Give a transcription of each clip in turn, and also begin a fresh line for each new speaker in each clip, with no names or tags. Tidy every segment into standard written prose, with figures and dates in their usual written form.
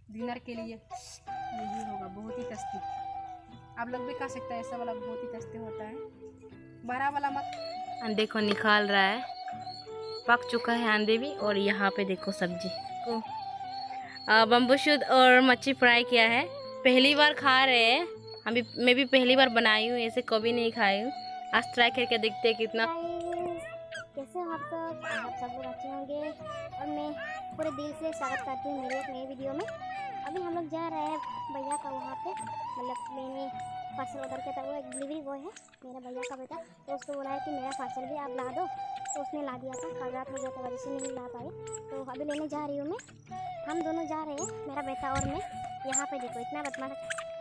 Dinner के लिए यही होगा, बहुत ही टेस्टी। आप लोग भी खा सकते हैं, ऐसा वाला बहुत ही टेस्टी होता है, बड़ा वाला मत। अंडे को निकाल रहा है, पक चुका है अंडे भी। और यहाँ पे देखो सब्जी को बम्बू शूट और मच्छी फ्राई किया है। पहली बार खा रहे हैं, मैं भी पहली बार बनाई हूँ, ऐसे कभी नहीं खाई हूँ। आज ट्राई करके देखते हैं कितना।
कैसे हो आप सब लोग अच्छे होंगे और मैं पूरे दिल से स्वागत करती हूँ मेरे एक नए वीडियो में। अभी हम लोग जा रहे हैं भैया का वहाँ पे, मतलब मैंने पार्सल ऑर्डर किया था, वो एक डिलीवरी बॉय है मेरा भैया का बेटा, तो उसको बोला है कि मेरा पार्सल भी आप ला दो, तो उसने ला दिया था। कल रात हो गया था, वजह से नहीं ला पाई, तो अभी लेने जा रही हूँ मैं। हम दोनों जा रहे हैं, मेरा बेटा और मैं। यहाँ पे देखो इतना बदमाश,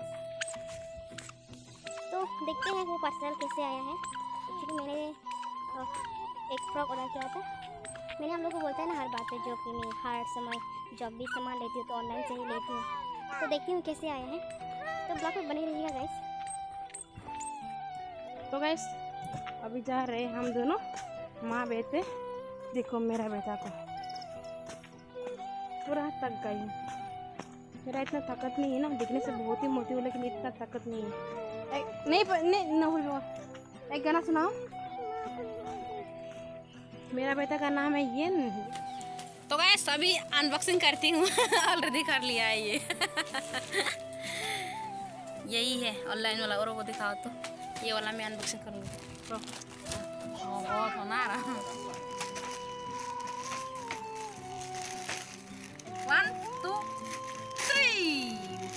तो देखते हैं वो पार्सल कैसे आया है। क्योंकि मैंने एक फ्रॉक ऑर्डर किया था। मैंने हम लोग को बोलता है ना हर बात पे, जो कि मैं हर समय जब भी सामान लेती हूँ तो ऑनलाइन से ही लेती हूँ, तो देखती हूँ कैसे आया है। तो ब्लॉग में बने रहिएगा गाइस।
तो गाइस अभी जा रहे हैं हम दोनों, माँ बेटे। देखो मेरा बेटा को पूरा थक गई हूँ। मेरा इतना ताकत नहीं है ना, दिखने से बहुत ही मोटी हूँ लेकिन इतना ताकत नहीं है। नहीं ना, एक गाना सुनाओ। मेरा बेटा का नाम है ये। तो गाइस अभी अनबॉक्सिंग करती हूँ ऑलरेडी कर लिया है ये यही है ऑनलाइन वाला, और वो दिखाओ तो। ये वाला मैं अनबॉक्सिंग करूँगी। तो सुना रहा 1 2 3।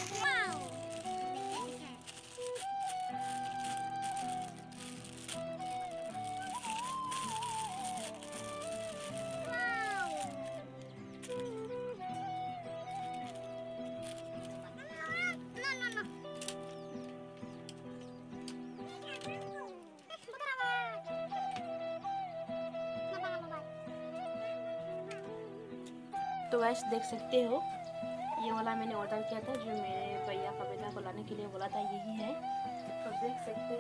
तो गाइस देख सकते हो, ये वाला मैंने ऑर्डर किया था, जो मेरे भैया का बेटा को लाने के लिए बोला था, यही है। तो देख सकते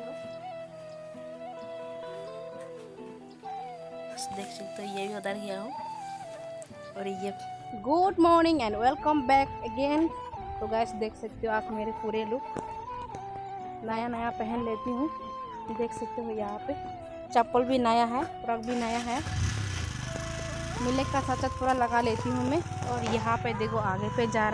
हो, ये भी ऑर्डर किया हूँ। और ये good morning and welcome back again. तो गाइस देख सकते हो आप मेरे पूरे लुक नया नया पहन लेती हूँ। देख सकते हो यहाँ पे चप्पल भी नया है, फ्रॉक भी नया है, मिले का साथ पूरा लगा लेती हूँ मैं। और यहाँ पे देखो आगे पे जा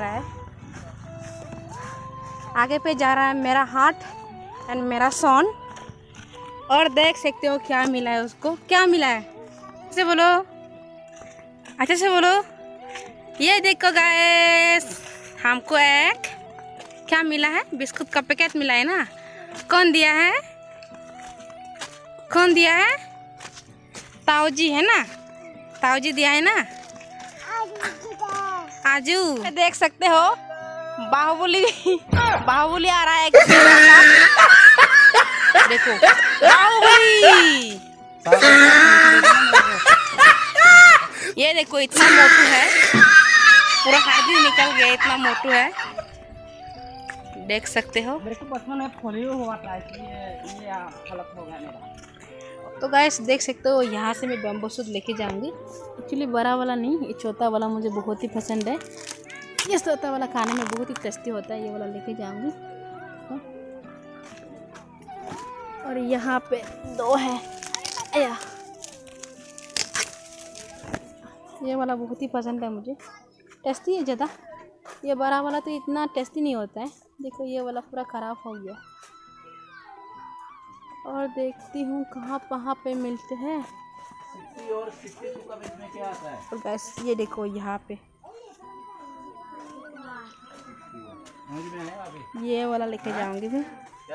रहा है मेरा हार्ट एंड मेरा सोन। और देख सकते हो क्या मिला है उसको, क्या मिला है, अच्छे बोलो, अच्छे से बोलो। ये देखो गाइस, हमको एक क्या मिला है, बिस्कुट का पैकेट मिला है ना। कौन दिया है, कौन दिया है? ताऊ जी है ना, ताऊ जी दिया है ना, आजू। देख सकते हो बाहुबली आ रहा है देखो बाहुबली। ये देखो इतना मोटू है, पूरा हड्डी निकल गया, इतना मोटू है, देख सकते हो। मेरे को बचपन में पोलियो हुआ था, ये हालत हो गया मेरा। तो गाइस देख सकते हो, यहाँ से मैं बम्बू शूट लेके जाऊंगी। एक्चुअली बड़ा वाला नहीं, ये छोटा वाला मुझे बहुत ही पसंद है। ये छोटा वाला खाने में बहुत ही टेस्टी होता है, ये वाला लेके जाऊंगी। और यहाँ पे 2 है, ये वाला बहुत ही पसंद है मुझे, टेस्टी है ज़्यादा। ये बड़ा वाला तो इतना टेस्टी नहीं होता है। देखो ये वाला पूरा ख़राब हो गया। और देखती हूँ कहाँ पे मिलते हैं। और क्या आता है? और गैस ये देखो यहाँ पे ये वाला लेके जाऊंगी फिर।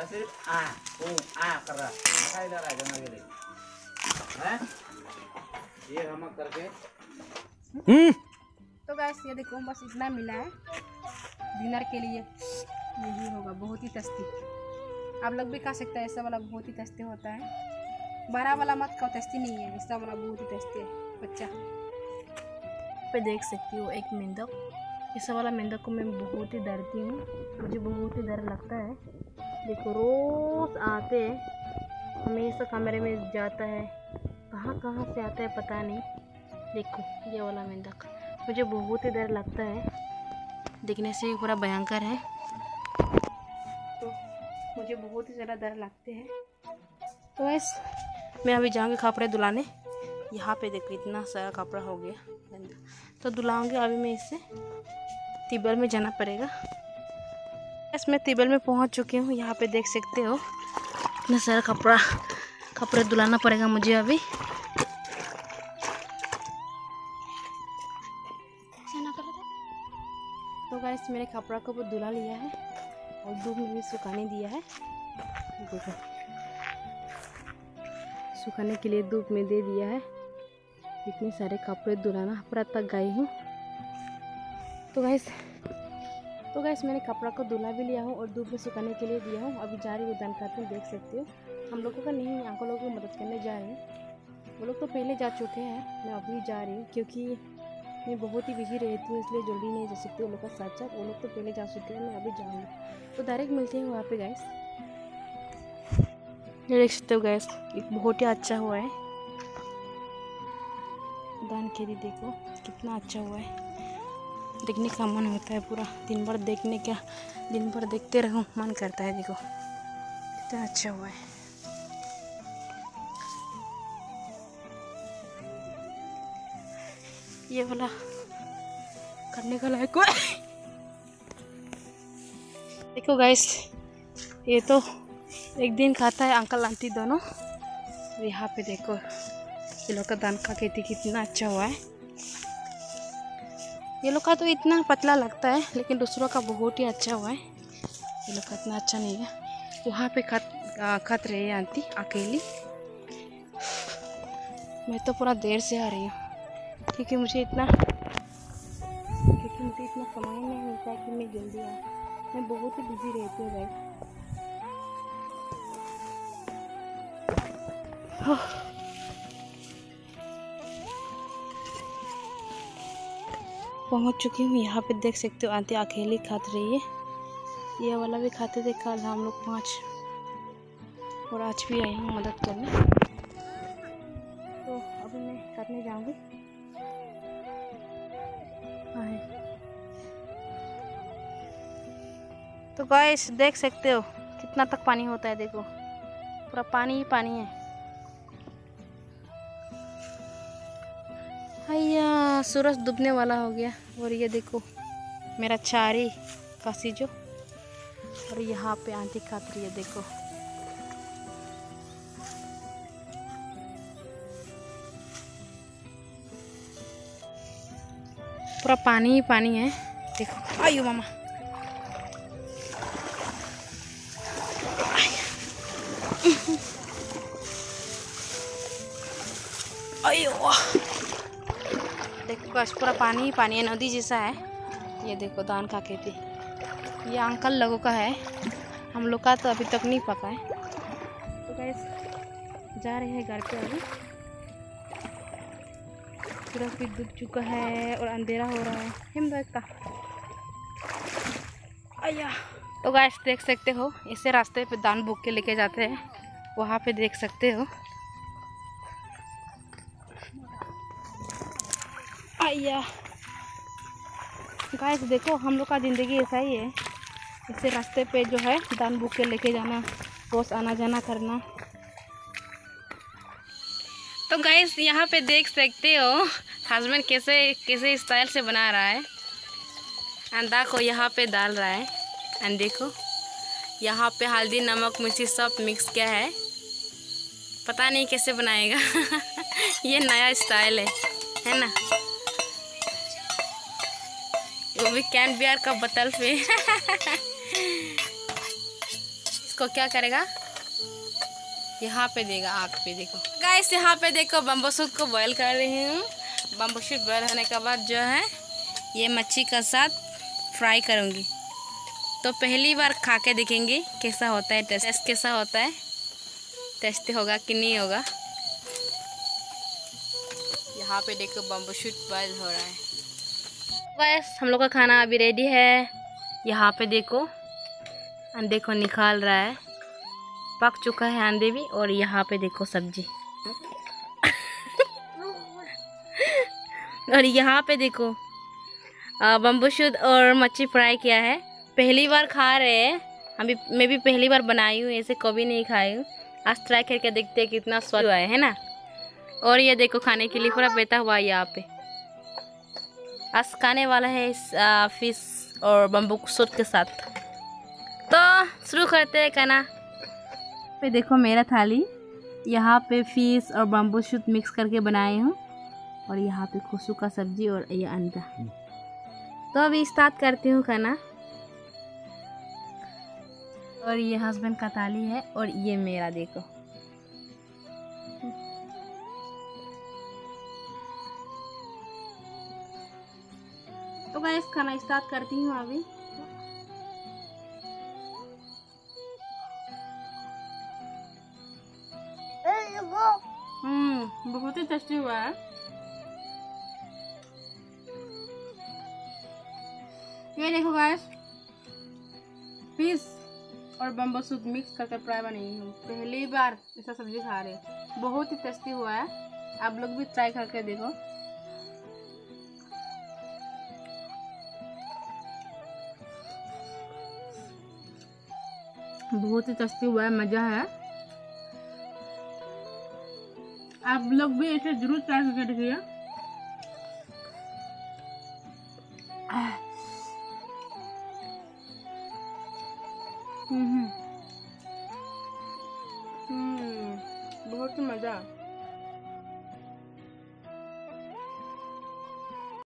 तो गैस ये देखो बस इतना मिला है डिनर के लिए, यही होगा, बहुत ही टेस्टी। आप लोग भी खा सकते हैं, ऐसा वाला बहुत ही टेस्टी होता है। बड़ा वाला मत खाओ, टेस्टी नहीं है, ऐसा वाला बहुत ही टेस्टी है बच्चा। पे देख सकती हो एक मेंढक, ऐसा वाला मेंढक को मैं बहुत ही डरती हूँ, मुझे बहुत ही डर लगता है। देखो रोज आते हैं, हमेशा कमरे में जाता है, कहाँ से आता है पता नहीं। देखो ये वाला मेंढक, मुझे बहुत ही डर लगता है। दिखने से पूरा भयंकर है, तो मुझे बहुत ही ज़्यादा डर लगते हैं। तो बस मैं अभी जाऊँगी कपड़े धुलाने। यहाँ पे देखो इतना सारा कपड़ा हो गया, तो धुलाऊँगी अभी मैं इसे। तिब्बल में जाना पड़ेगा। बस मैं तिब्बल में पहुँच चुकी हूँ। यहाँ पे देख सकते हो इतना सारा कपड़े धुलाना पड़ेगा मुझे अभी। तो गाइस मेरे कपड़ा को वो धुला लिया है और धूप में भी सुखाने दिया है। देखो सुखाने के लिए धूप में दे दिया है। इतने सारे कपड़े धुलाना पूरा तक गई हूँ। तो गाइस मैंने कपड़ा को धुला भी लिया हूँ और धूप में सुखाने के लिए दिया हूँ। अभी जा रही हूँ दान खाते, देख सकते हो। हम लोगों का नहीं, अंकल लोगों की मदद करने जा रहे हैं। वो लोग तो पहले जा चुके हैं, मैं अभी जा रही हूँ क्योंकि मैं बहुत ही बिजी रहती हूँ, इसलिए जल्दी नहीं जा सकती वो लोग का साथ साथ। वो लोग तो पहले जा चुके हैं, मैं अभी जाऊँगी। तो डायरेक्ट मिलते हैं वहाँ पे गाइस। ये देख सकते हो गाइस, बहुत ही अच्छा हुआ है दान खेती। देखो कितना अच्छा हुआ है, देखने का मन होता है पूरा। दिन भर देखने का, दिन भर देखते रहो मन करता है। देखो कितना अच्छा हुआ है। ये वाला करने का लायक देखो गाइस, ये तो एक दिन खाता है अंकल आंटी दोनों। यहाँ पे देखो ये लोग का धान का खेती कितना अच्छा हुआ है। ये लोग का तो इतना पतला लगता है, लेकिन दूसरों का बहुत ही अच्छा हुआ है। ये लोग का इतना अच्छा नहीं है। वहाँ पे खत रही है आंटी अकेली। मैं तो पूरा देर से आ रही हूँ क्योंकि मुझे इतना समय नहीं मिलता है कि मैं जल्दी आऊँ। मैं बहुत ही बिजी रहती हूँ गाइस। पहुँच चुकी हूँ। यहाँ पे देख सकते हो आंटी अकेली खात रही है। ये वाला भी खाते थे कल हम लोग 5, और आज भी आई हूँ मदद करने। तो अभी मैं करने जाऊँगी। तो गाइस देख सकते हो कितना तक पानी होता है। देखो पूरा पानी ही पानी है। भैया सूरज डूबने वाला हो गया। और ये देखो मेरा चारी कासी जो, और यहाँ पे आंटी खात रही है। देखो पूरा पानी ही पानी है। देखो आयु मामा, अयो देखो बस पूरा पानी ही पानी है, नदी जैसा है। ये देखो धान का खेती, ये अंकल लोगों का है, हम लोग का तो अभी तक नहीं पका है। तो गाइस जा रहे हैं घर पे। अभी सूरज भी डूब चुका है और अंधेरा हो रहा है। हिमदर्द का अया। तो गाइस देख सकते हो इसे रास्ते पे दान बुक के लेके जाते हैं, वहाँ पे देख सकते हो। आया गाइस देखो हम लोग का ज़िंदगी ऐसा ही है। इसे रास्ते पे जो है दान बुक के लेके जाना, रोज आना जाना करना। तो गाइस यहाँ पे देख सकते हो हस्बैंड कैसे स्टाइल से बना रहा है। अंडा को यहाँ पे डाल रहा है। एंड देखो यहाँ पे हल्दी नमक मिर्ची सब मिक्स किया है, पता नहीं कैसे बनाएगा ये नया स्टाइल है ना। वो भी कैन बियर का बोतल पे इसको क्या करेगा, यहाँ पे देगा आग पे। देखो गाइस यहाँ पे देखो बम्बो सूट को बॉयल कर रही हूँ। बम्बो सूट बॉयल होने के बाद जो है ये मच्छी का साथ फ्राई करूँगी। तो पहली बार खा के देखेंगे कैसा होता है, टेस्ट कैसा होता है, टेस्टी होगा कि नहीं होगा। यहाँ पे देखो बम्बो सूट बॉयल हो रहा है। गाइस हम लोग का खाना अभी रेडी है। यहाँ पे देखो अंडे को निकाल रहा है, पक चुका है अंडे भी। और यहाँ पे देखो सब्जी और यहाँ पे देखो
बम्बू शूट और मच्छी फ्राई किया है। पहली बार खा रहे हैं, मैं भी पहली बार बनाई हूँ, ऐसे कभी नहीं खाई हूँ। आज ट्राई करके देखते हैं कितना स्वाद हुआ है ना। और ये देखो खाने के लिए पूरा बैठा हुआ है यहाँ पे। आज खाने वाला है इस फिश और बम्बू शूट के साथ। तो शुरू करते हैं खाना। पे देखो मेरा थाली, यहाँ पे फिश और बम्बू शूट मिक्स करके बनाए हूँ, और यहाँ पे खुशू का सब्जी और ये अंडा। तो अभी स्टार्ट करती हूँ खाना। और ये हस्बैंड का थाली है और ये मेरा देखो। तो गाइस खाना स्टार्ट करती हूँ अभी। बहुत ही टेस्टी हुआ है। ये देखो गाइस, फिश और बम्बू शूट मिक्स करके फ्राई बनाई हूँ। पहली बार ऐसा सब्जी खा रहे, बहुत ही टेस्टी हुआ है। आप लोग भी ट्राई करके देखो। बहुत ही टेस्टी हुआ है, मज़ा है। आप लोग भी इसे जरूर ट्राई करके देखिए। बहुत ही मज़ा।